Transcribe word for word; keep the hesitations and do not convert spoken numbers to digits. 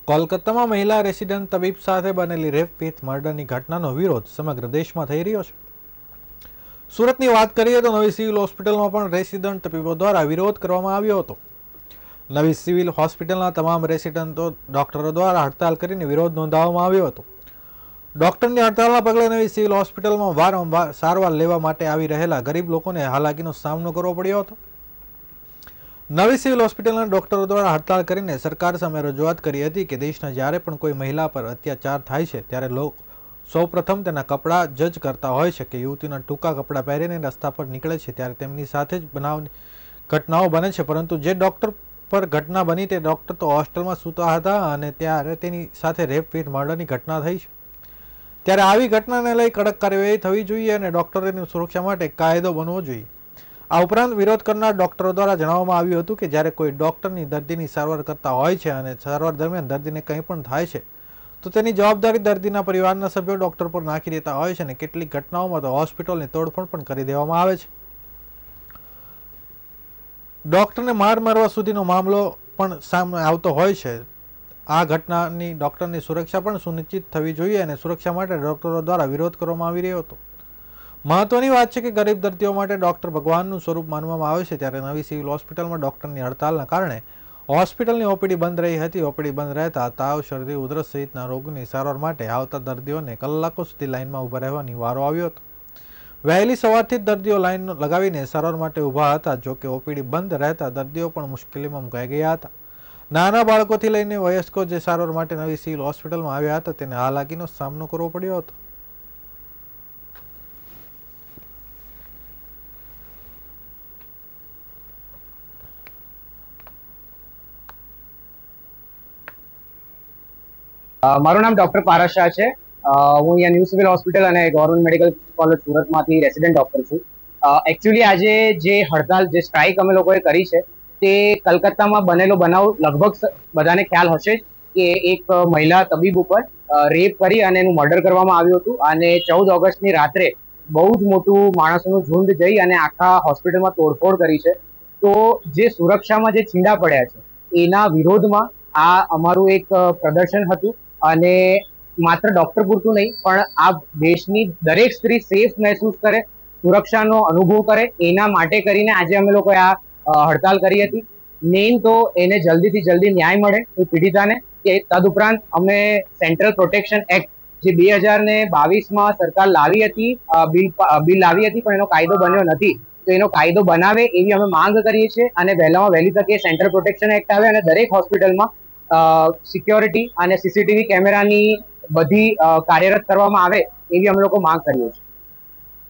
કોલકાતામાં મહિલા રેસિડેન્ટ તબીબ સાથે બનેલી રેપ વિથ મર્ડરની ઘટનાનો વિરોધ સમગ્ર દેશમાં થઈ રહ્યો છે. સુરતની વાત કરીએ તો નવી સિવિલ હોસ્પિટલમાં પણ રેસિડેન્ટ તબીબો દ્વારા વિરોધ કરવામાં આવ્યો હતો. નવી સિવિલ હોસ્પિટલના તમામ રેસિડેન્ટો ડોક્ટરો દ્વારા હડતાલ કરીને વિરોધ નોંધાવવામાં આવ્યો હતો. ડોક્ટરની હડતાલના પગલે નવી સિવિલ હોસ્પિટલમાં વારંવાર સારવાર લેવા માટે આવી રહેલા ગરીબ લોકોને હાલાકીનો સામનો કરવો પડ્યો હતો. નવી સિવિલ હોસ્પિટલના ડોક્ટરો દ્વારા હડતાળ કરીને સરકાર સામે રજૂઆત કરી હતી કે દેશના જ્યારે પણ કોઈ મહિલા પર અત્યાચાર થાય છે ત્યારે લોકો સૌપ્રથમ તેના કપડાં જજ કરતા હોય છે કે યુવતીના ટૂંકા કપડાં પહેરીને રસ્તા પર નીકળે છે ત્યારે તેમની સાથે જ બનાવની ઘટનાઓ બને છે, પરંતુ જે ડોક્ટર પર ઘટના બની તે ડોક્ટર તો હોસ્ટેલમાં સૂતા હતા અને ત્યારે તેની સાથે રેપ વિથ મર્ડરની ઘટના થઈ છે. ત્યારે આવી ઘટનાને લઈ કડક કાર્યવાહી થવી જોઈએ અને ડોક્ટરોની સુરક્ષા માટે કાયદો બનવો જોઈએ. આ ઉપરાંત વિરોધ કરનાર ડોક્ટરો દ્વારા જણાવવામાં આવ્યું હતું કે જ્યારે કોઈ ડોક્ટરની દર્દીની સારવાર કરતા હોય છે અને સારવાર દરમિયાન દર્દીને કંઈ પણ થાય છે તો તેની જવાબદારી દર્દીના પરિવારના સભ્યો ડોક્ટર પર નાખી દેતા હોય છે અને કેટલીક ઘટનાઓમાં તો હોસ્પિટલની તોડફોડ પણ કરી દેવામાં આવે છે. ડોક્ટરને માર મારવા સુધીનો મામલો પણ સામે આવતો હોય છે. આ ઘટનાની ડોક્ટરની સુરક્ષા પણ સુનિશ્ચિત થવી જોઈએ અને સુરક્ષા માટે ડોક્ટરો દ્વારા વિરોધ કરવામાં આવી રહ્યો હતો. મહત્વની વાત છે કે ગરીબ દર્દીઓ માટે ડોક્ટર ભગવાનનું સ્વરૂપ માનવામાં આવે છે. ત્યારે નવી સિવિલ હોસ્પિટલમાં ડોક્ટરની હડતાલના કારણે હોસ્પિટલની ઓપીડી બંધ રહી હતી. ઓપીડી બંધ રહેતા તાવ, શરદી, ઉધરસ સહિતના રોગની સારવાર માટે આવતા દર્દીઓને કલાકો સુધી લાઇનમાં ઊભા રહેવાની વારો આવ્યો હતો. વહેલી સવારથી જ દર્દીઓ લાઇન લગાવીને સારવાર માટે ઊભા હતા. જોકે ઓપીડી બંધ રહેતા દર્દીઓ પણ મુશ્કેલીમાં મુકાઈ ગયા હતા. નાના બાળકોથી લઈને વયસ્કો જે સારવાર માટે નવી સિવિલ હોસ્પિટલમાં આવ્યા હતા તેને હાલાકીનો સામનો કરવો પડ્યો હતો. મારું નામ ડોક્ટર પારસ શાહ છે. હું અહીંયા ન્યૂ સિવિલ હોસ્પિટલ અને ગવર્મેન્ટ મેડિકલ કોલેજ સુરતમાંથી રેસિડેન્ટ ડોક્ટર છું. એકચ્યુઅલી આજે જે હડતાલ જે સ્ટ્રાઇક અમે લોકોએ કરી છે તે કલકત્તામાં બનેલો બનાવ લગભગ બધાને ખ્યાલ હશે કે એક મહિલા તબીબ ઉપર રેપ કરી અને એનું મર્ડર કરવામાં આવ્યું હતું અને ચૌદ ઓગસ્ટની રાત્રે બહુ જ મોટું માણસોનું ઝુંડ જઈ અને આખા હોસ્પિટલમાં તોડફોડ કરી છે. તો જે સુરક્ષામાં જે છીંડા પડ્યા છે એના વિરોધમાં આ અમારું એક પ્રદર્શન હતું અને માત્ર ડોક્ટર પૂરતું નહીં પણ આ દેશની દરેક સ્ત્રી સેફ મહેસૂસ કરે, સુરક્ષાનો અનુભવ કરે એના માટે કરીને આજે અમે લોકોએ આ હડતાલ કરી હતી. મેઇન તો એને જલ્દીથી જલ્દી ન્યાય મળે એ પીડિતાને. કે તદુપરાંત અમે સેન્ટ્રલ પ્રોટેક્શન એક્ટ જે બે હજાર ને બાવીસમાં સરકાર લાવી હતી બિલ બિલ લાવી હતી પણ એનો કાયદો બન્યો નથી, તો એનો કાયદો બનાવે એવી અમે માંગ કરીએ છીએ અને વહેલામાં વહેલી તકે સેન્ટ્રલ પ્રોટેક્શન એક્ટ આવે અને દરેક હોસ્પિટલમાં સિક્યોરિટી અને સીસીટીવી કેમેરાની બધી કાર્યરત કરવામાં આવે એવી અમે લોકો માંગ કરીએ છીએ.